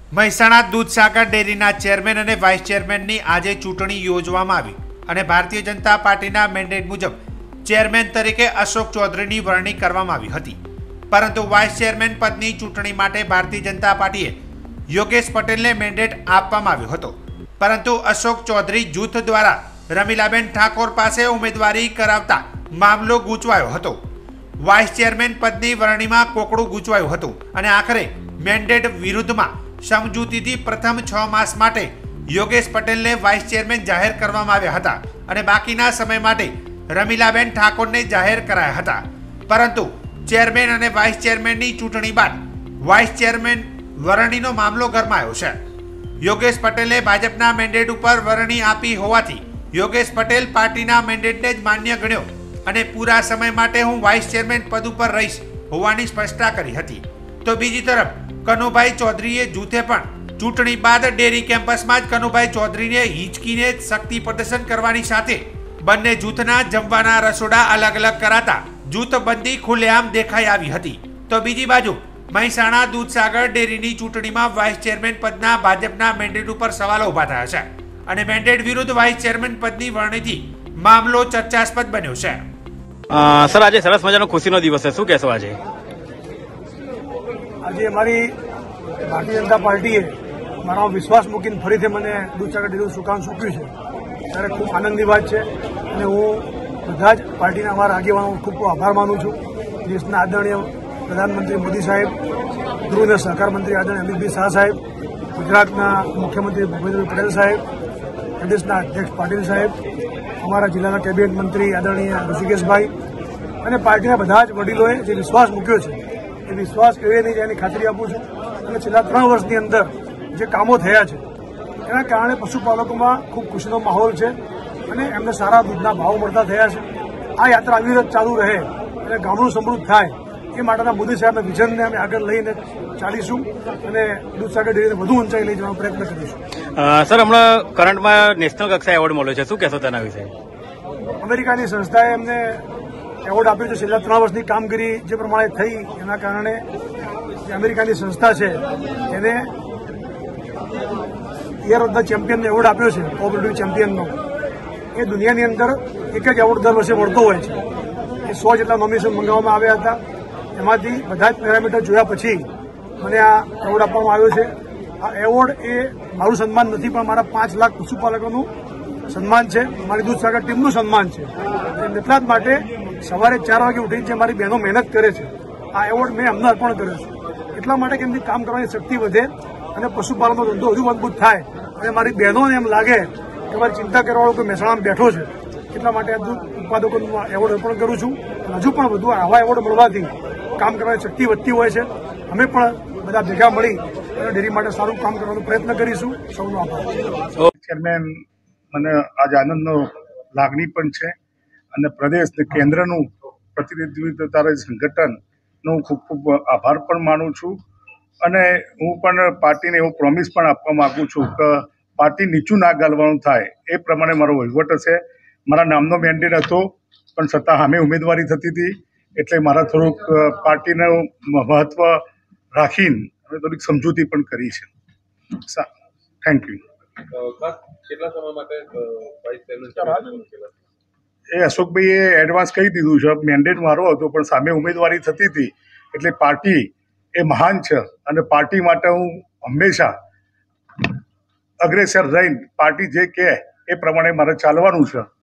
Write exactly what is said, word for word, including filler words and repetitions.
મહેસાણા દૂધસાગર ડેરીના ચેરમેન અને વાઇસ ચેરમેનની આજે ચૂંટણી યોજવામાં આવી અને ભારતીય જનતા પાર્ટીના મેન્ડેટ મુજબ ચેરમેન તરીકે અશોક ચૌધરીની વરણી કરવામાં આવી હતી, પરંતુ વાઇસ ચેરમેન પદની ચૂંટણી માટે ભારતીય જનતા પાર્ટીએ યોગેશ પટેલને મેન્ડેટ આપવામાં આવ્યો હતો, પરંતુ અશોક ચૌધરી જૂથ દ્વારા રમીલાબેન ઠાકોર પાસે ઉમેદવારી કરાવતા મામલો ગૂંચવાયો હતો। વાઇસ ચેરમેન પદની વરણીમાં કોકડું ગૂંચવાયું હતું અને આખરે મેન્ડેટ વિરુદ્ધમાં સમજૂતીથી પ્રથમ છ માસ માટે યોગેશ પટેલને વાઇસ ચેરમેન જાહેર કરવામાં આવ્યા હતા અને બાકીના સમય માટે રમીલાબેન ઠાકોરને જાહેર કરાયા હતા, પરંતુ ચેરમેન અને વાઇસ ચેરમેનની ચૂંટણી બાદ વાઇસ ચેરમેન વરણીનો મામલો ગરમાયો છે। યોગેશ પટેલે ભાજપના મેન્ડેટ ઉપર વરણી આપી હોવાથી યોગેશ પટેલ પાર્ટીના મેન્ડેટને જ માન્ય ગણ્યો અને પૂરા સમય માટે હું વાઇસ ચેરમેન પદ ઉપર રહીશ હોવાની સ્પષ્ટતા કરી હતી। તો બીજી તરફ કનુભાઈ ચૌધરીએ જૂથે પણ ચૂંટણી બાદ ડેરી કેમ્પસમાં જ કનુભાઈ ચૌધરીને હિંચકીને શક્તિ પ્રદર્શન કરવાની સાથે બંને જૂથના જમવાના રસોડા અલગ અલગ કરાતા જૂથબંધી ખુલ્લેઆમ દેખાઈ આવી હતી। તો બીજી બાજુ મહેસાણા દૂધસાગર ડેરીની ચૂંટણીમાં વાઇસ ચેરમેન પદના ભાજપના મેન્ડેટ ઉપર સવાલો ઉભા થયા છે અને મેન્ડેટ વિરુદ્ધ વાઇસ ચેરમેન પદની વરણીથી મામલો ચર્ચાસ્પદ બન્યો છે। સર, આજે સરસ મજાનો ખુશીનો દિવસ છે, શું કહેશો? આજે આજે અમારી ભારતીય જનતા પાર્ટીએ મારા વિશ્વાસ મૂકીને ફરીથી મને દૂધસાગર ડેરીનું સુકાન સોંપ્યું છે, ત્યારે ખૂબ આનંદની વાત છે અને હું બધા જ પાર્ટીના અમારા આગેવાનો ખૂબ ખૂબ આભાર માનું છું। દેશના આદરણીય પ્રધાનમંત્રી મોદી સાહેબ, ગૃહ અને સહકાર મંત્રી આદરણીય અમિતભાઈ શાહ સાહેબ, ગુજરાતના મુખ્યમંત્રી ભૂપેન્દ્રભાઈ પટેલ સાહેબ, પ્રદેશના અધ્યક્ષ પાટીલ સાહેબ, અમારા જિલ્લાના કેબિનેટ મંત્રી આદરણીય ઋષિકેશભાઈ અને પાર્ટીના બધા જ વડીલોએ જે વિશ્વાસ મૂક્યો છે એ વિશ્વાસ એવે નહીં જાય એની ખાતરી આપું છું અને છેલ્લા ત્રણ વર્ષની અંદર જે કામો થયા છે એના કારણે પશુપાલકોમાં ખૂબ ખુશીનો માહોલ છે અને એમને સારા દૂધના ભાવ મળતા થયા છે। આ યાત્રા અવિરત ચાલુ રહે અને ગામડું સમૃદ્ધ થાય એ માટેના મોદી સાહેબના વિઝનને અમે આગળ લઈને ચાલીશું અને દૂધસાગર ડેરીને વધુ ઊંચાઈ લઈ જવાનો પ્રયત્ન કરીશું। સર, હમણાં કરંટમાં નેશનલ કક્ષાએ એવોર્ડ મળ્યો છે, શું કહેશો તેના વિશે? અમેરિકાની સંસ્થાએ એમને એવોર્ડ આપ્યો છે છેલ્લા ત્રણ વર્ષની કામગીરી જે પ્રમાણે થઈ એના કારણે જે અમેરિકાની સંસ્થા છે એને યર ઓફ ધ ચેમ્પિયનનો એવોર્ડ આપ્યો છે, કોઓપરેટિવ ચેમ્પિયનનો। એ દુનિયાની અંદર એક જ એવોર્ડ દર વર્ષે મળતો હોય છે। એ સો જેટલા નોમિનેશન મંગાવવામાં આવ્યા હતા, એમાંથી બધા જ પેરામીટર જોયા પછી મને આ એવોર્ડ આપવામાં આવ્યો છે। આ એવોર્ડ એ મારું સન્માન નથી, પણ મારા પાંચ લાખ પશુપાલકોનું સન્માન છે, મારી દૂધસાગર ટીમનું સન્માન છે। એટલા જ માટે સવારે ચાર વાગે ઉઠીને જે મારી બહેનો મહેનત કરે છે આ એવોર્ડ મેં અમને અર્પણ કર્યો છે, એટલા માટે કે એમની કામ કરવાની શક્તિ વધે અને પશુપાલનનો ધંધો વધુ મજબૂત થાય અને મારી બહેનોને એમ લાગે કે મારી ચિંતા કરવાવાળો કોઈ મહેસાણામાં બેઠો છે, એટલા માટે આ દૂધ ઉત્પાદકોનું એવોર્ડ અર્પણ કરું છું। અને હજુ પણ વધુ આવા એવોર્ડ મળવાથી કામ કરવાની શક્તિ વધતી હોય છે। અમે પણ બધા ભેગા મળી અને ડેરી માટે સારું કામ કરવાનો પ્રયત્ન કરીશું। સૌનો આભાર। ચેરમેન મને આજ આનંદનો લાગણી પણ છે અને પ્રદેશ ને કેન્દ્રનું પ્રતિનિધિત્વ સંગઠનનો ખૂબ ખૂબ આભાર પણ માનું છું અને હું પણ પાર્ટીને એવો પ્રોમિસ પણ આપવા માગું છું કે પાર્ટી નીચું ના ગાલવાનું થાય એ પ્રમાણે મારો વહીવટ હશે। મારા નામનો મેન્ડેટ હતો પણ છતાં સામે ઉમેદવારી થતી હતી એટલે મારા થોડુંક પાર્ટીનું મહત્વ રાખીને અમે થોડીક સમજૂતી પણ કરી છે। Thank you. કેટલા સમય માટે વાઇસ ચેરમેન એ અશોકભાઈએ એડવાન્સ કહી દીધું છે, મેન્ડેટ મારો હતો પણ સામે ઉમેદવારી થતી હતી એટલે પાર્ટી એ મહાન છે અને પાર્ટી માટે હું હંમેશા અગ્રેસર રહીને પાર્ટી જે કહે એ પ્રમાણે મારે ચાલવાનું છે।